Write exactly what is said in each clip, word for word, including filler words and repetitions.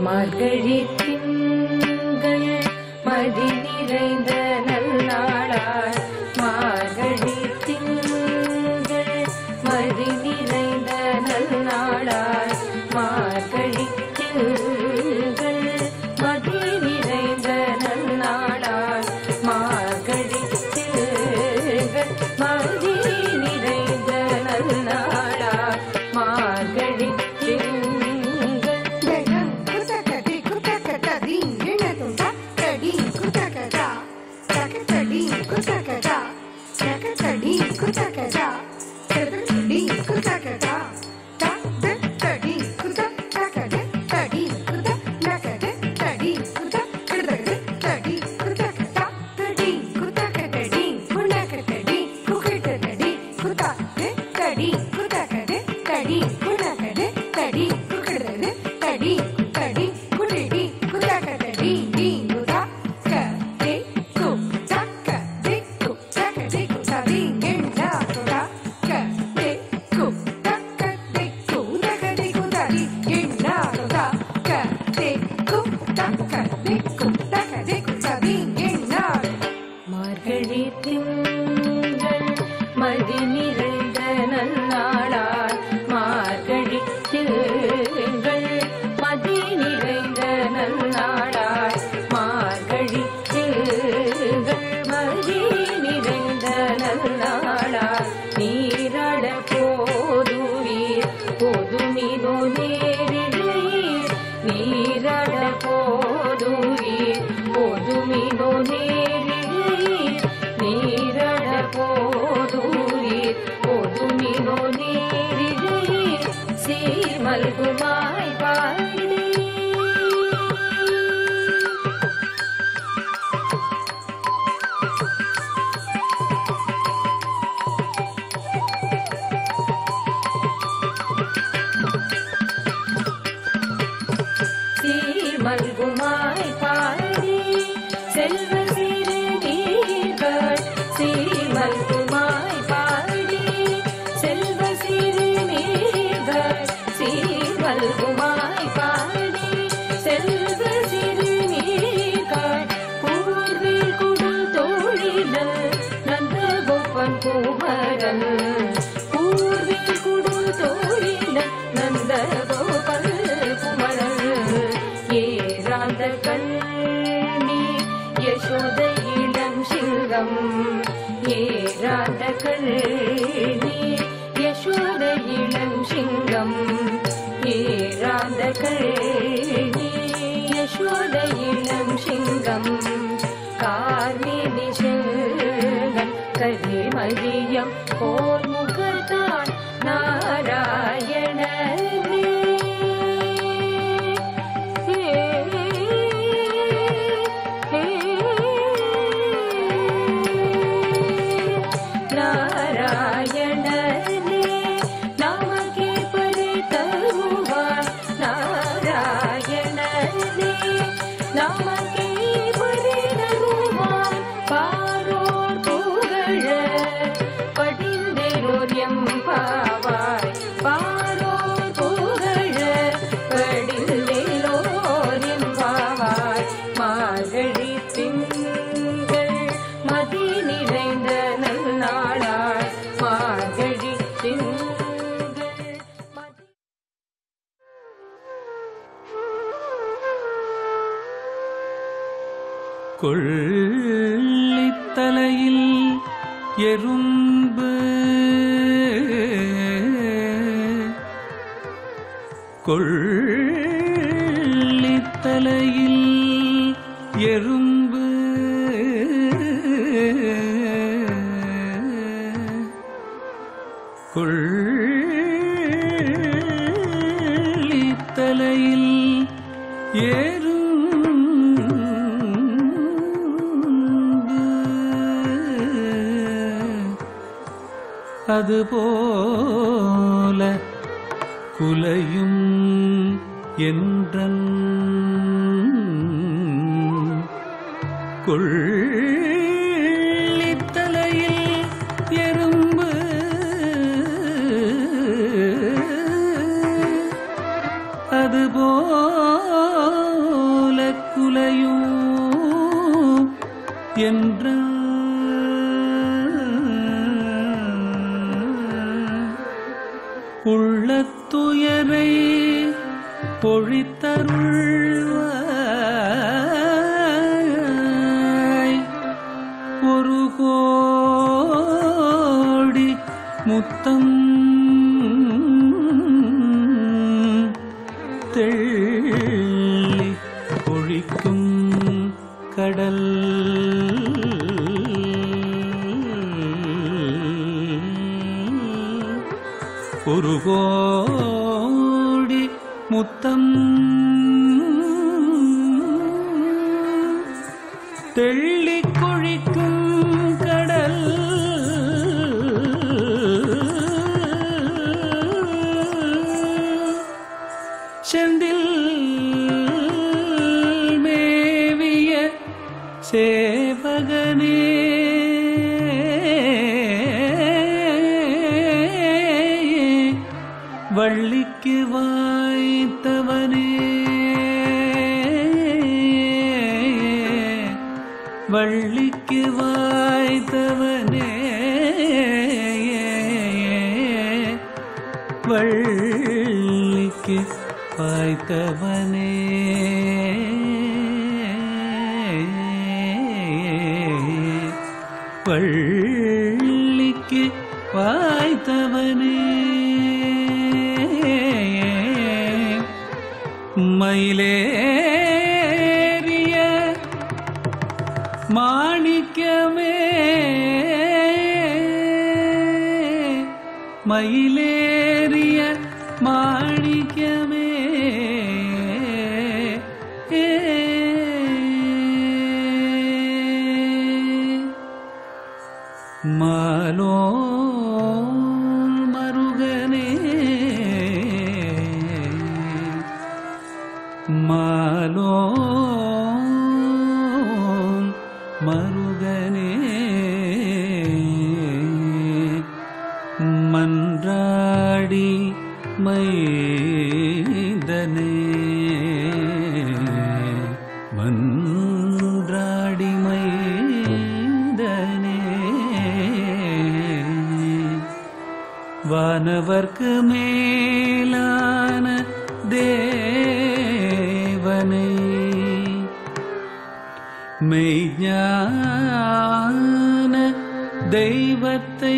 மார்கழி திங்கள் மதி நிறைந்த நல்லாளாய் மார்கழி திங்கள் மதி நிறைந்த நல்லாளாய் மார்கழி திங்கள் மதி நிறைந்த நல்லாளாய் மார்கழி திங்கள் மதி நிறைந்த நல்லாளாய் மார்கழி மார்கழி திங்கள் மதி நிறைந்த நல்லாளாய் மார்கழி திங்கள் மதி நிறைந்த நல்லாளாய் மார்கழி திங்கள் மதி நிறைந்த நல்லாளாய் நீராட போதுவீர் பொதுமிதோ நேரிழையீர் நீராட போதுவீர் பொதுமிதோ நேரிழையீர் நீராட போதுவீர் பொதுமிதோ நேரிழையீர் சீர்மல்குமாய் பாடி மல்குமாய் பாடி செல்வ சிறு நீர்கள் சீர்மல்குமாய் பாடி செல்வ சிறு நீர்கள் சீர்மல்குமாய் பாடி செல்வ சிறு நீர்கள் பூர்வில் குடு தோழினல் நந்த கோப்பன் குமரன் பூர்வில் குடு தோழினல் நந்த கோபன் குமரன் ஏராந்த கண்ணி யசோத இளம் சிங்கம் ஏராந்த கண்ணி யசோத இளம் சிங்கம் ஏராந்த கண்ணி யசோத இளம் சிங்கம் கார்மேனி செல்வன் கரிமதியம் போர் முகத்தான் நாராயணனே மார்கழி திங்கள் மதி நிறைந்த நல்லாளாய் மார்கழி திங்கள் மதி கொள்ளித்தலையில் எறும்பு கொள்ளித்தலையில் எறும்பு கொள்ளித்தலையில் எறும்பு அதுபோல குலையும் என்றன் கொள்ளித்தலையில் எறும்பு அதுபோல என்ற உள்ளத்துயரை பொழித்தருள்வாய் ஒரு கோடி முத்தம் தெள்ளி பொழிக்கும் கடல் ஒரு கோடி முத்தம் தெள்ளி கொழிக்கும் கடல் செந்தில் மேவிய சேவகனே வள்ளிக்கு வாய்த்தவனே வள்ளிக்கு வாய்த்தவனே வள்ளிக்கு வாய்த்தவனே வள்ளிக்கு வாய்த்தவனே மயிலேறிய மாணிக்கமே மயிலேறிய மாணிக்கமே மாலோ மருகனே மாலோ மருகனே மன்றாடி மைந்தனே மன்றாடி மைந்தனே வானவர்க்கு மேலான தேவனை மெய்ஞான தெய்வத்தை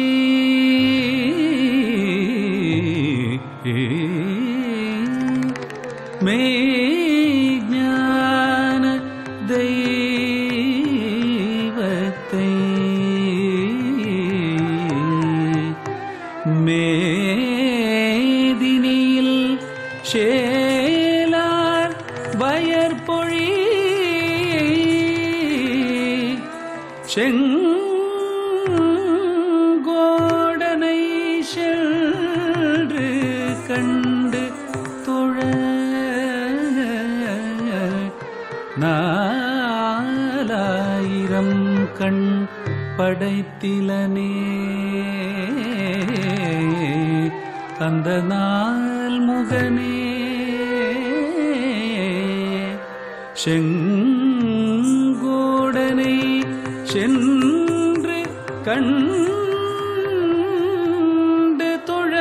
மெய்ஞான தெய்வத்தை மேதினியில் சேலார் வயற்பொழி செங்கோடனை சென்று கண்டு தொழ நாலாயிரம் கண் படைத்திலனே அந்த நாள் முகனே செங்கோடனை சென்று கண்டு தொழ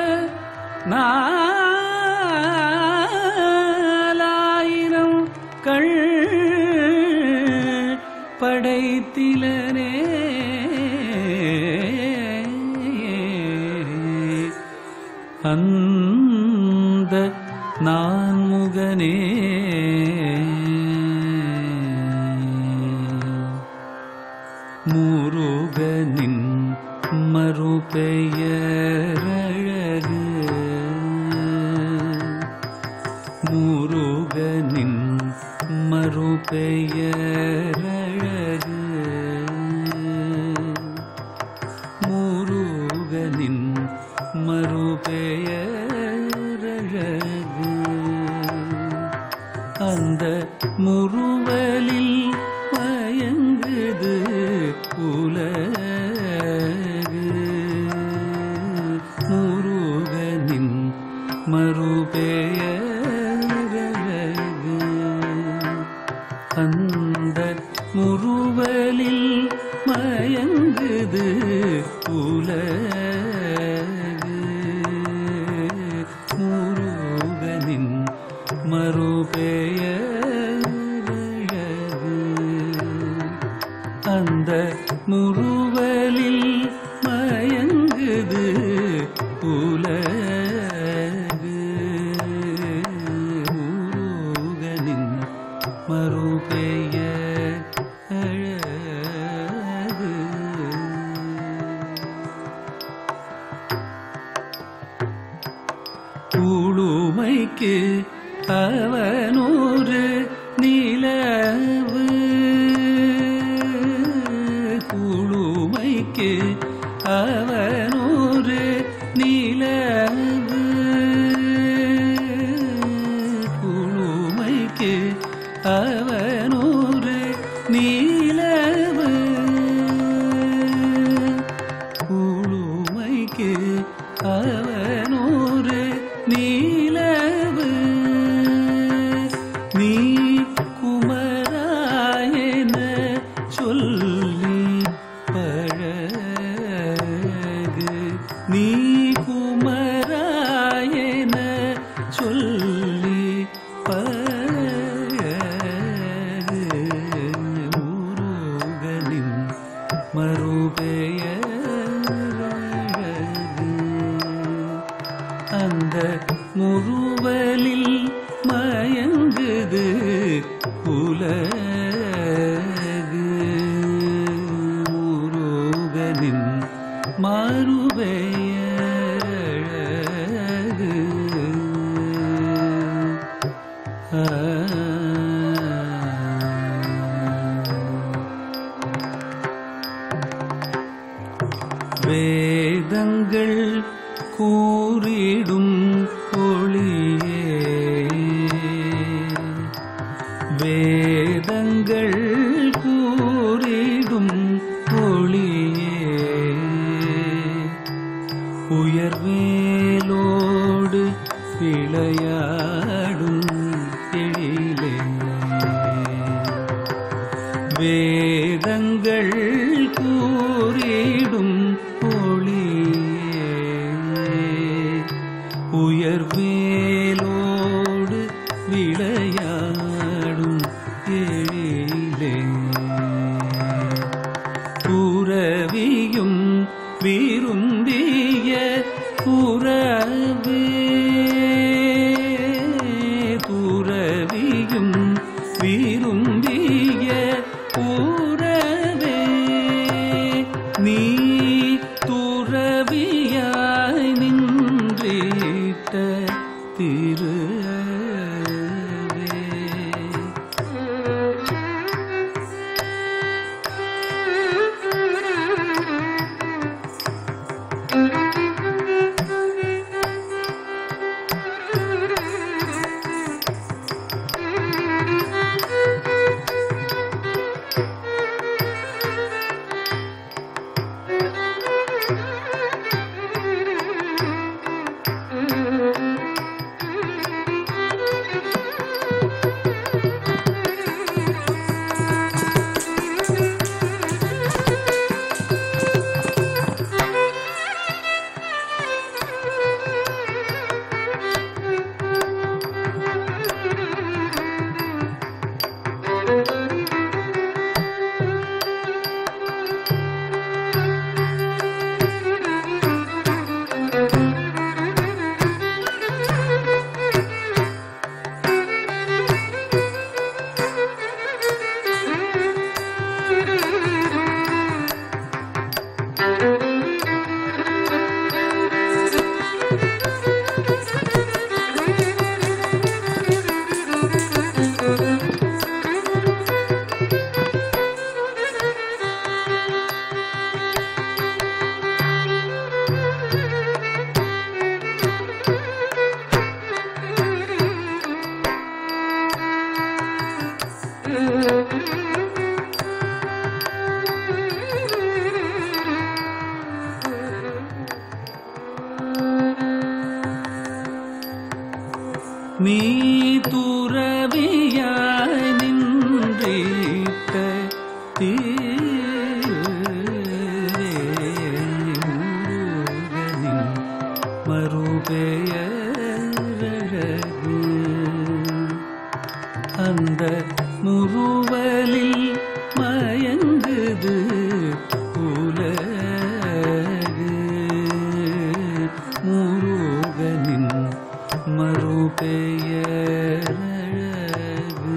நாலாயிரம் கள் படைத்திலனே அந்த நான்முகனே முருகனின் மறுபெயரழகு முருகனின் மறுபெயரழகு முருகனின் மறுபெயரழகு அந்த முறுவலில் மயங்குது உலகு முருகனின் மறுபெயரழகு அந்த முறுவலில் மயங்குது உலகு முருகனின் மறுபெயரழகு அந்த முறுவலில் மயங்குது உலகு முருகனின் மறுபெயர் அழகு குளுமைக்கு அவனொரு நிலவு குளுமைக்கு அவனொரு நிலவு குளுமைக்கு அவனொரு நிலவு குளுமைக்கு அவனொரு நிலவு நீ குமராயன சொல்லி பழகு நீ குமராயன சொல்லி பழகு முருகனின் மறுபெயரழகு அந்த முறுவலில் மயங்குது உலகு முருகனின் மறுபெயரழகு ஆ வேதங்கள் கூறிடும் ஒளியே வேதங்கள் கூறிடும் ஒளியே உயர்வேலோடு விளையாடும் எழிலே வேதங்கள் கூறிடும் ஒளியே உயர்வேலோடு விளையாடும் எழிலே புரவியும் விரும்பிய புறவே துறவியும் விரும்பிய புறவே நீ துறவியாய் நின்றிட்ட திருவே நீ துறவியாய் நின்றிட்ட மறுபெயரழகு அந்த முறுவலில் மயங்குது உலகு முருகனின் மறுபெயரழகு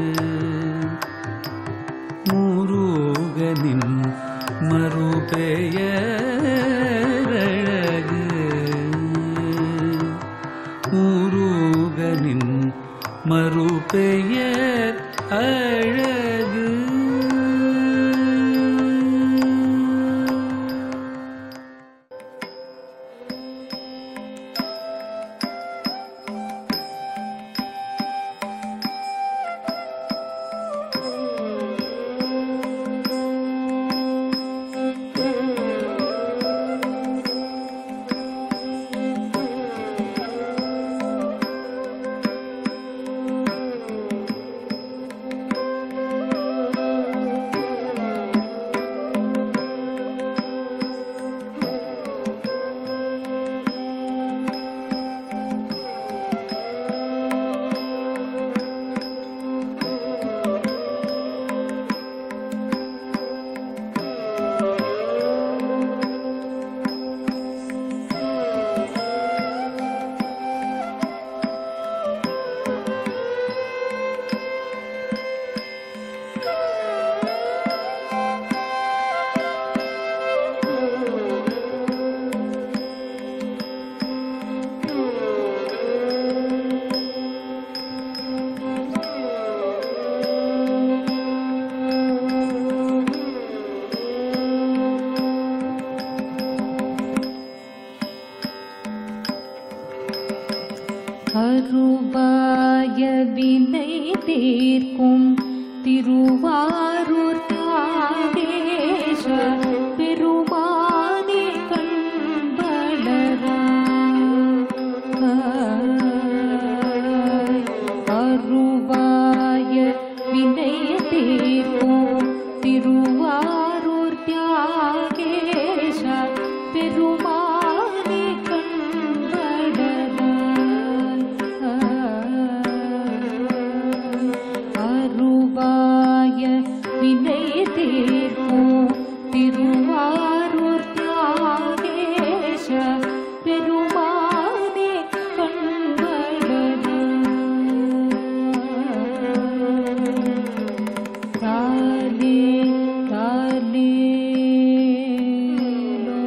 முருகனின் மறுபெயரழகு முருகனின் மறுபெயர் அழகு. அருபாய வினை தீர்க்கும் திருவாரூர் தாடேஷ பெருமானே கண்படரா. அருபாய வினை தீர்க்கும் திருவாரூர் தியாகேஷ பெருமானே கண்படரா. அருபாய வினை தீர்க்கும் திருவாரூர் தியாகேஷ பெருமானே கண்படரா. தாலே தாலேலோ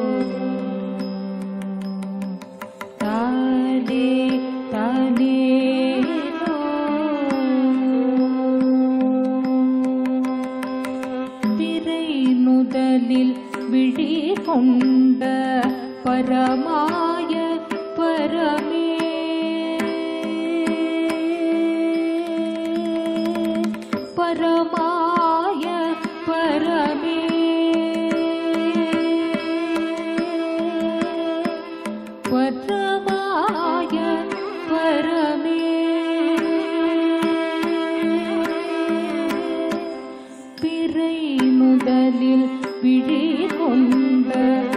தாலே தாலேலோ திரை நுதலில் விழி கொண்ட பரமாய பரமே பரமாய பரமே பரமாய பரமே பிறை முதலில் விழி கொண்ட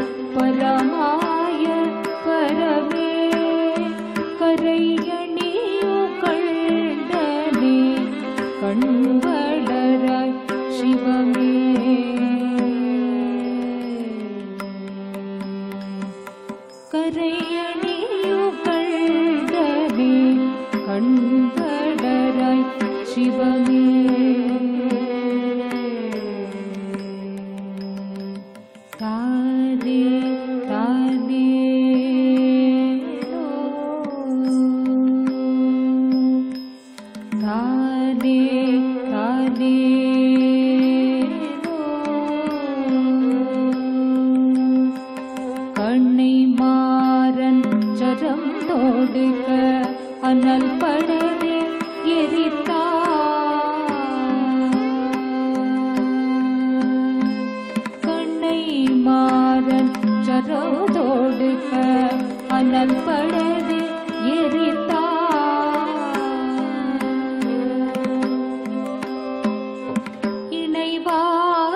பரமாய பரமே கரையணியு கண்டனே கண்வளராய் சிவமே கரையணியு கண்டனே கண்வளராய் சிவமே. தானே தானேலோ தானே தானேலோ கண்ணை மாறன் சரம் தோடுக அனல் படவே எரித்தா. கண்ணை மாறன் சரோதோடுக அனல் படவே எரித்தா. இணைவா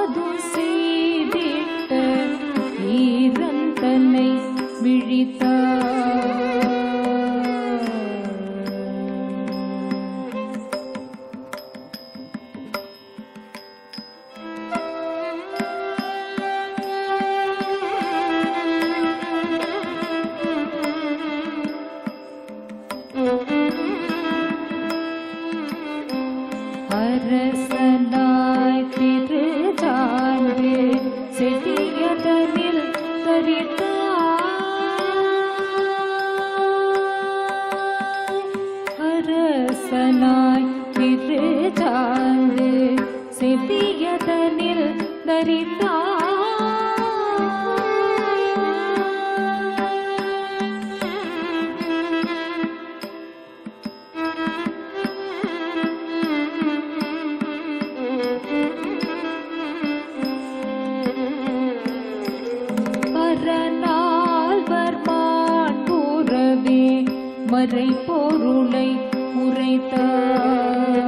மறை பொருளை உரைத்தாய்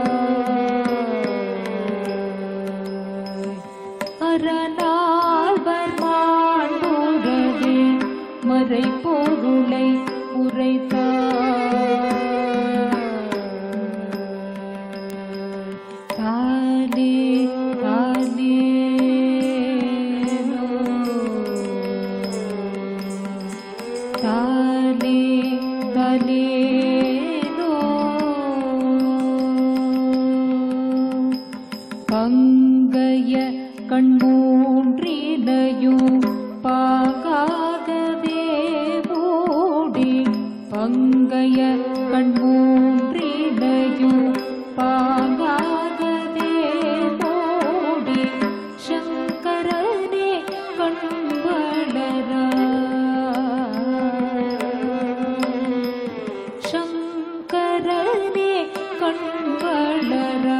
அரணால் வர்மான் உறவே மறை பொருளை உரைத்தாய் தாலே தாலே தாலே தாலேனோ பங்கைய கண்மூன்றினையும் பாகாகவே மூடி பங்கைய கண்மூன்றினையும் பாகாகவே மூடி சங்கரனே கண்வளரா சங்கரனே கண்வளரா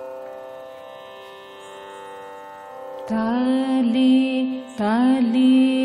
தாலே தாலே